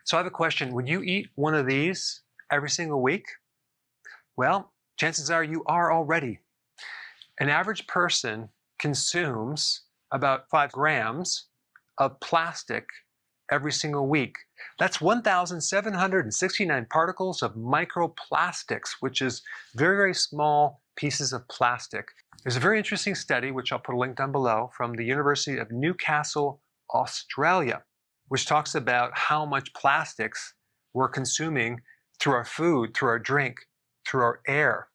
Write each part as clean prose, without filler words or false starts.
So I have a question. Would you eat one of these every single week? Well, chances are you are already. An average person consumes about 5 grams of plastic every single week. That's 1,769 particles of microplastics, which is very, very small pieces of plastic. There's a very interesting study, which I'll put a link down below, from the University of Newcastle, Australia, which talks about how much plastics we're consuming through our food, through our drink, through our air.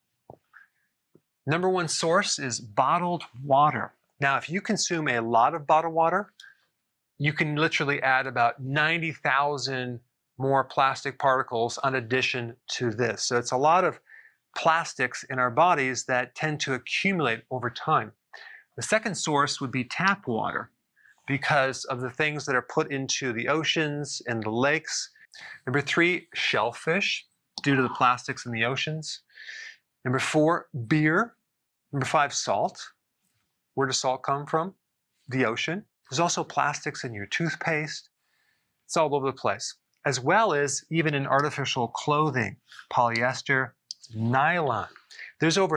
Number one source is bottled water. Now, if you consume a lot of bottled water, you can literally add about 90,000 more plastic particles in addition to this. So it's a lot of plastics in our bodies that tend to accumulate over time. The second source would be tap water because of the things that are put into the oceans and the lakes. Number 3, shellfish, due to the plastics in the oceans. Number 4, beer. Number 5, salt. Where does salt come from? The ocean. There's also plastics in your toothpaste. It's all over the place. As well as even in artificial clothing, polyester, nylon. There's over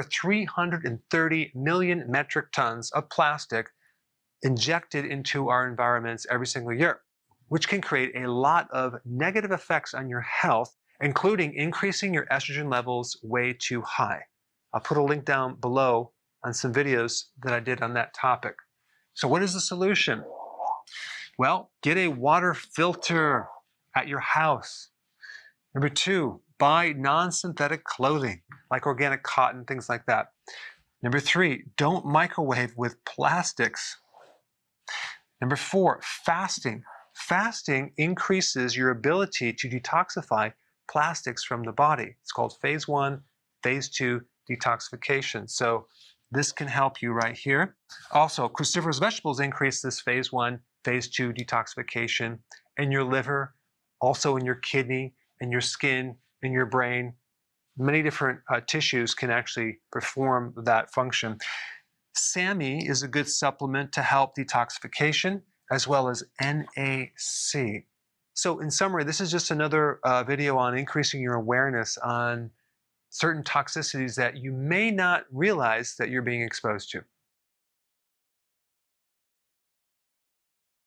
330 million metric tons of plastic injected into our environments every single year, which can create a lot of negative effects on your health, including increasing your estrogen levels way too high. I'll put a link down below on some videos that I did on that topic. So what is the solution? Well, get a water filter at your house. Number 2, buy non-synthetic clothing, like organic cotton, things like that. Number 3, don't microwave with plastics. Number 4, fasting. Fasting increases your ability to detoxify plastics from the body. It's called phase 1, phase 2 detoxification. So this can help you right here. Also, cruciferous vegetables increase this phase 1, phase 2 detoxification in your liver, also in your kidney, in your skin, in your brain. Many different tissues can actually perform that function. SAMe is a good supplement to help detoxification, as well as NAC. So in summary, this is just another video on increasing your awareness on certain toxicities that you may not realize that you're being exposed to.